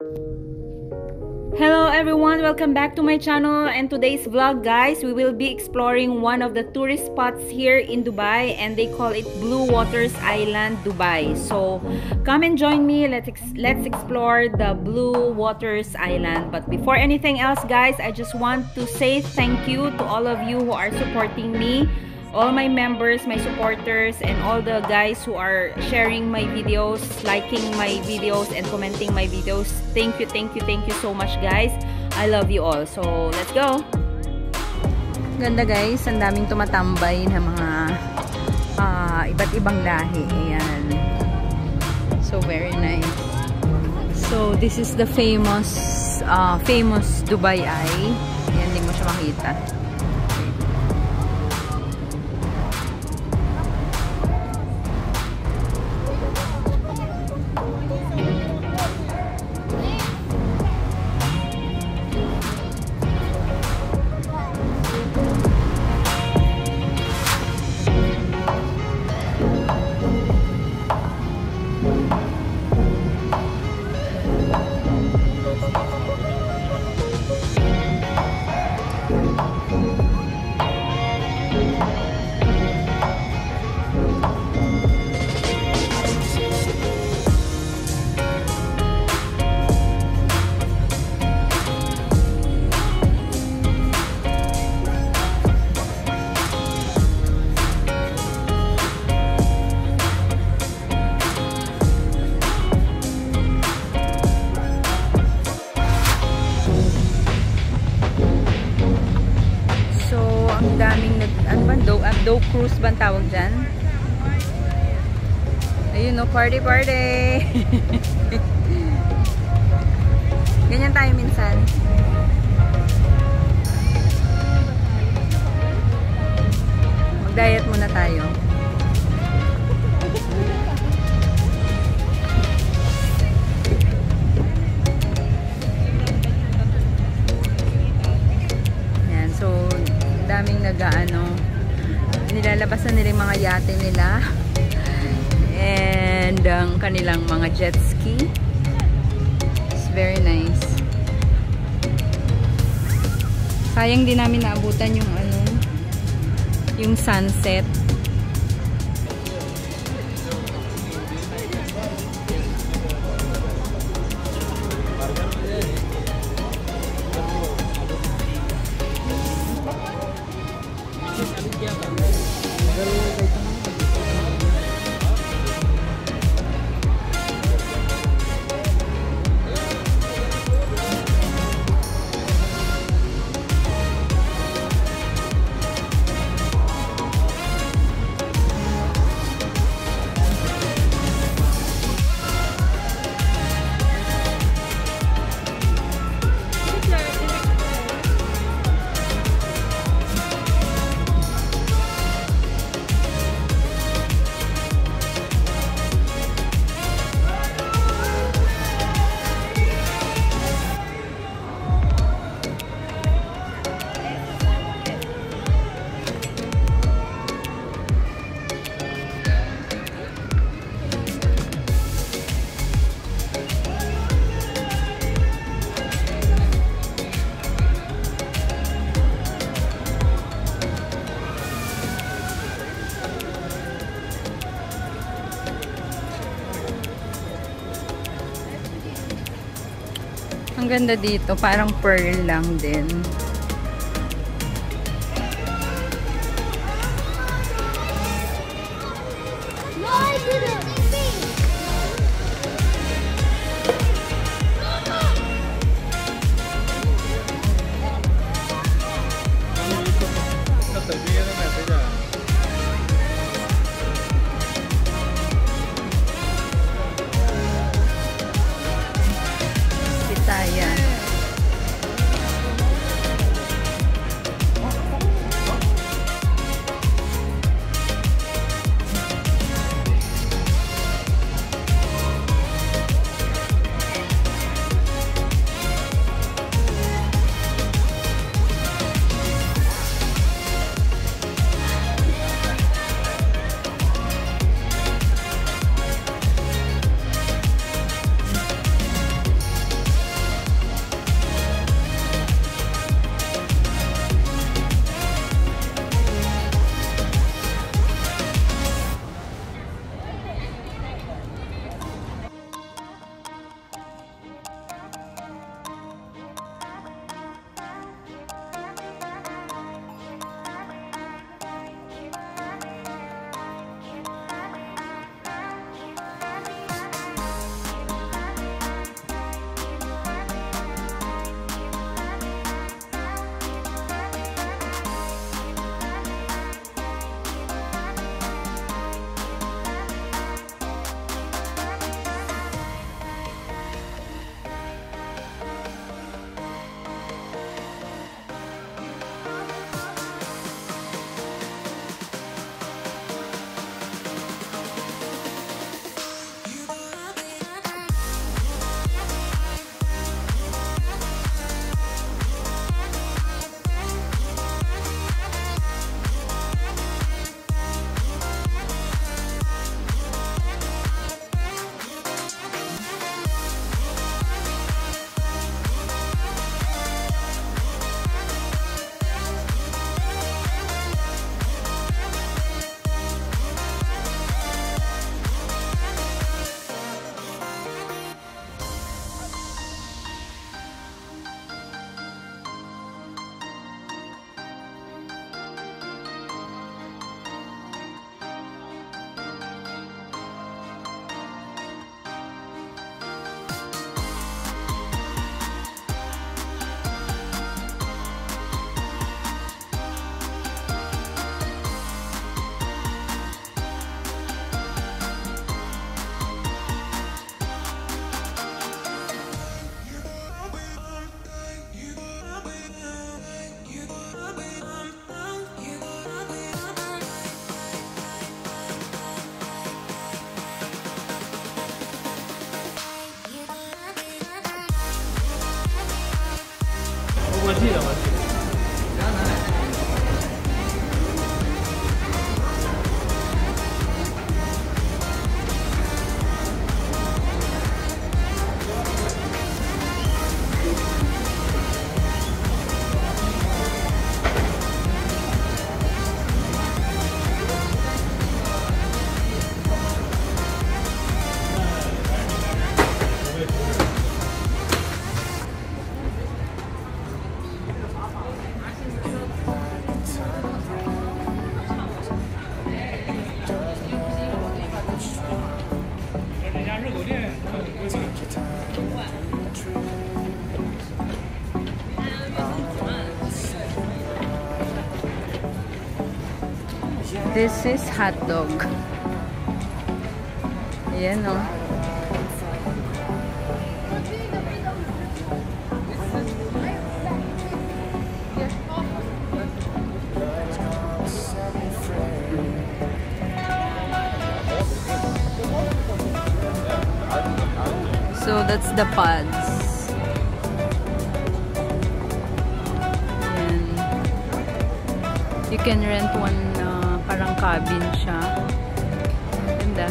Hello everyone, welcome back to my channel. And today's vlog, guys, we will be exploring one of the tourist spots here in Dubai, and they call it Blue Waters Island, Dubai. So come and join me. Let's explore the Blue Waters Island. But before anything else, guys, I just want to say thank you to all of you who are supporting me, all my members, my supporters, and all the guys who are sharing my videos, liking my videos, and commenting my videos. Thank you so much, guys. I love you all. So let's go. Ganda, guys, ang daming tumatambay na mga iba't ibang lahi. Ayan. So very nice. So this is the famous Dubai Eye. Ayan, hindi mo siya makita. Doe cruise ba ang tawag dyan? Ayun, no, party! Ganyan tayo minsan. Mag-diet muna tayo. Yan, so daming nilalabas na nila yung mga yate nila and ang kanilang mga jet ski. It's very nice. Sayang din namin naabutan yung sunset. Ang ganda dito, parang pearl lang din. 我记得，我记得。 This is hot dog. Ayan o. So that's the pods. Ayan. You can rent one parang cabin siya. Ganda.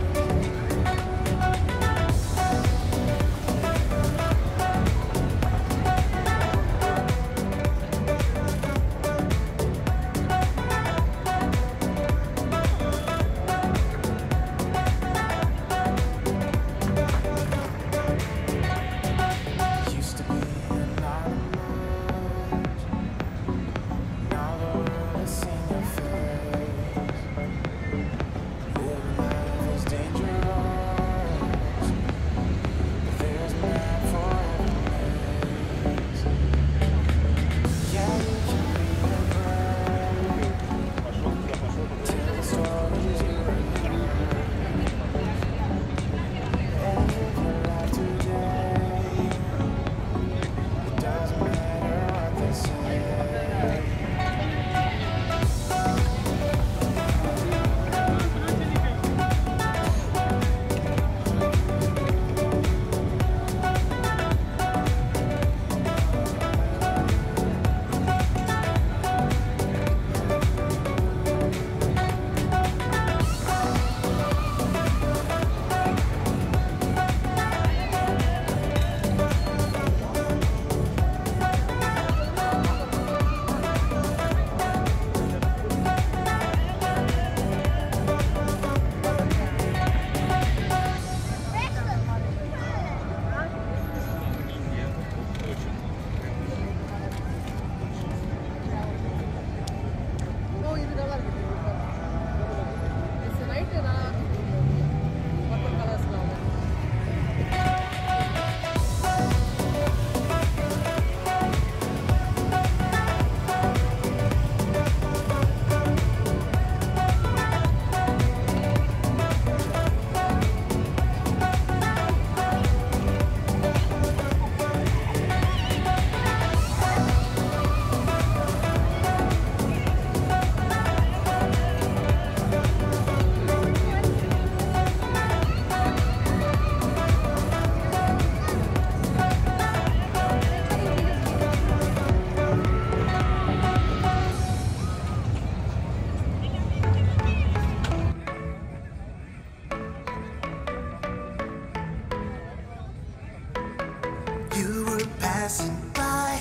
Passing by,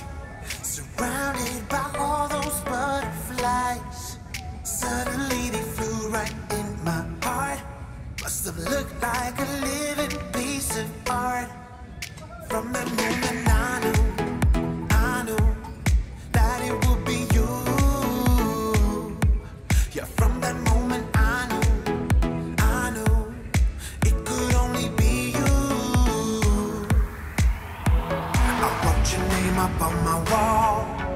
surrounded by all those butterflies. Suddenly they flew right in my heart. Must have looked like a living piece of art. From the moment I knew that it would be you. Yeah, from that moment I knew it could only be you. I wrote your name up on my wall,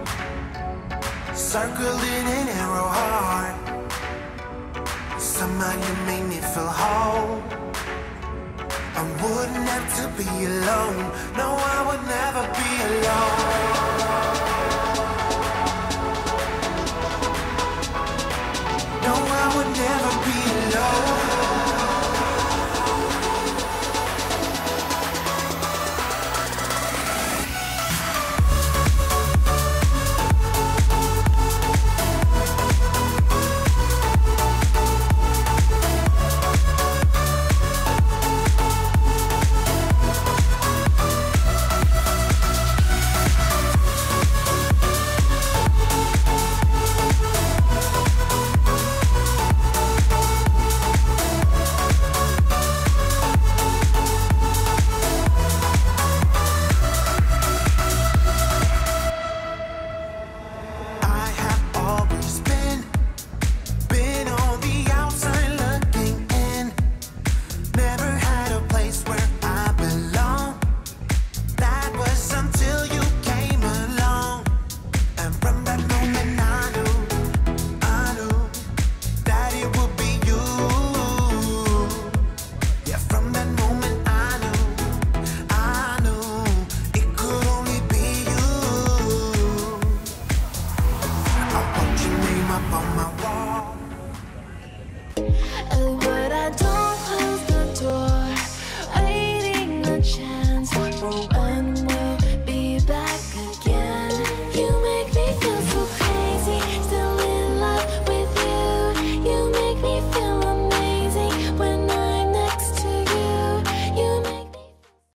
circled in an arrow heart. Somehow you made me feel whole. I wouldn't have to be alone. No, I would never be alone.